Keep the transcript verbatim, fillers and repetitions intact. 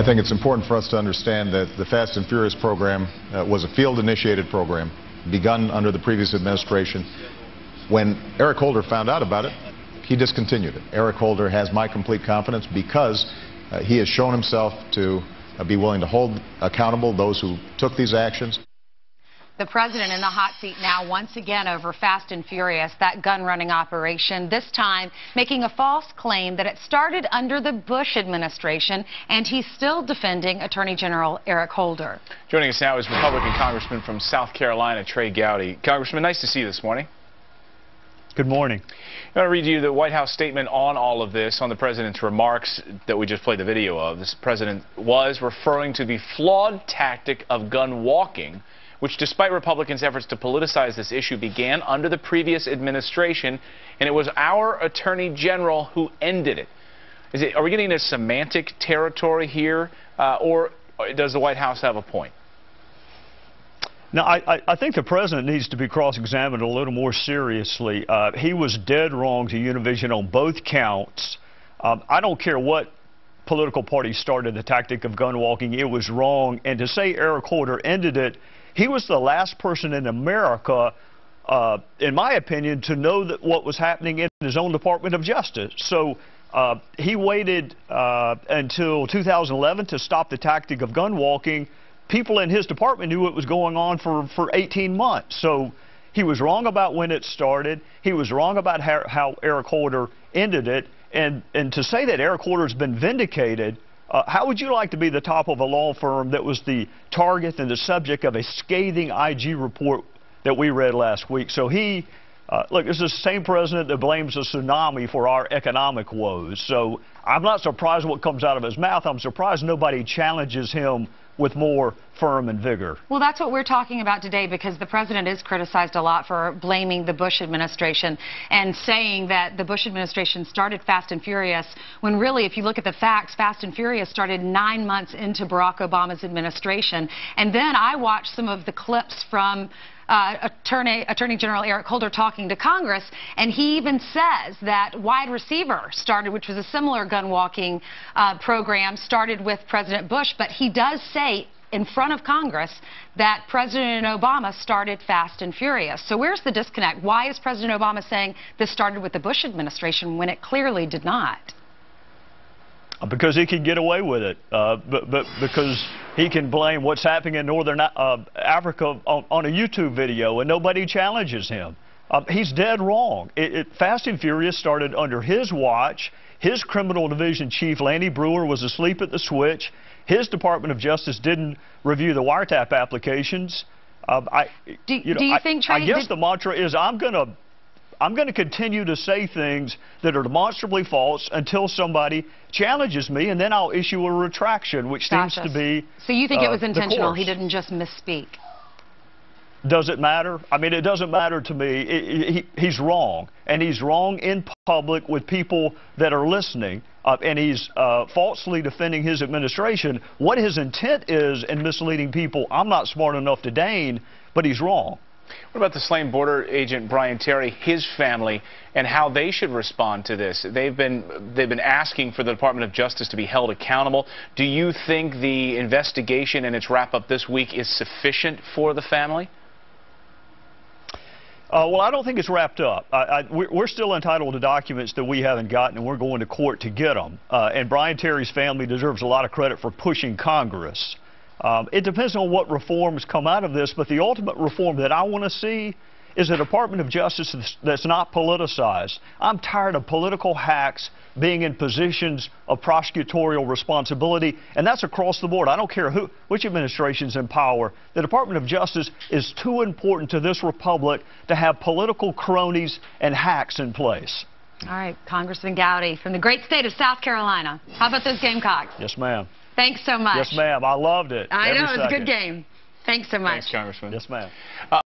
I think it's important for us to understand that the Fast and Furious program uh, was a field-initiated program begun under the previous administration. When Eric Holder found out about it, he discontinued it. Eric Holder has my complete confidence because uh, he has shown himself to uh, be willing to hold accountable those who took these actions. The president in the hot seat now once again over Fast and Furious, that gun-running operation, this time making a false claim that it started under the Bush administration, and he's still defending Attorney General Eric Holder. Joining us now is Republican Congressman from South Carolina, Trey Gowdy. Congressman, nice to see you this morning. Good morning. I want to read you the White House statement on all of this, on the president's remarks that we just played the video of. This president was referring to the flawed tactic of gun walking, which, despite Republicans' efforts to politicize this issue, began under the previous administration, and it was our Attorney General who ended it. Is it, are we getting into semantic territory here, uh, or does the White House have a point? No, I, I think the president needs to be cross-examined a little more seriously. Uh, he was dead wrong to Univision on both counts. Um, I don't care what political party started the tactic of gun walking. It was wrong. And to say Eric Holder ended it, he was the last person in America, uh, in my opinion, to know that what was happening in his own Department of Justice. So uh, he waited uh, until two thousand eleven to stop the tactic of gun walking. People in his department knew it was going on for, for eighteen months. So he was wrong about when it started. He was wrong about how, how Eric Holder ended it. And, and to say that Eric Holder has been vindicated, Uh, how would you like to be the top of a law firm that was the target and the subject of a scathing I G report that we read last week? So he, uh, look, this is the same president that blames the tsunami for our economic woes. So I'm not surprised what comes out of his mouth. I'm surprised nobody challenges him with more firm and vigor. Well, that's what we're talking about today, because the president is criticized a lot for blaming the Bush administration and saying that the Bush administration started Fast and Furious, when really, if you look at the facts, Fast and Furious started nine months into Barack Obama's administration. And then I watched some of the clips from Uh, Attorney, Attorney General Eric Holder talking to Congress, and he even says that Wide Receiver started, which was a similar gun walking uh, program, started with President Bush, but he does say in front of Congress that President Obama started Fast and Furious. So where's the disconnect? Why is President Obama saying this started with the Bush administration when it clearly did not? Because he can get away with it, uh, but, but because he can blame what's happening in northern uh, Africa on, on a YouTube video and nobody challenges him. Uh, he's dead wrong. It, it, Fast and Furious started under his watch. His criminal division chief, Lanny Breuer, was asleep at the switch. His Department of Justice didn't review the wiretap applications. Uh, I, do, you know, do you I, think, Trey, I guess did... the mantra is I'm going to I'm going to continue to say things that are demonstrably false until somebody challenges me, and then I'll issue a retraction, which gotcha. seems to be So you think uh, it was intentional? He course. didn't just misspeak? Does it matter? I mean, it doesn't matter to me. It, it, he, he's wrong, and he's wrong in public with people that are listening, uh, and he's uh, falsely defending his administration. What his intent is in misleading people, I'm not smart enough to deign, but he's wrong. What about the slain border agent Brian Terry, his family, and how they should respond to this? They've been they've been asking for the Department of Justice to be held accountable. Do you think the investigation and its wrap-up this week is sufficient for the family? Uh, well, I don't think it's wrapped up. I, I, we're still entitled to documents that we haven't gotten, and we're going to court to get them. Uh, and Brian Terry's family deserves a lot of credit for pushing Congress. Um, it depends on what reforms come out of this, but the ultimate reform that I want to see is a Department of Justice that's, that's not politicized. I'm tired of political hacks being in positions of prosecutorial responsibility, and that's across the board. I don't care who, which administration's in power. The Department of Justice is too important to this republic to have political cronies and hacks in place. All right, Congressman Gowdy from the great state of South Carolina. How about those Gamecocks? Yes, ma'am. Thanks so much. Yes, ma'am. I loved it. I know, Every it was a second. good game. Thanks so much. Thanks, Congressman. Yes, ma'am. Uh,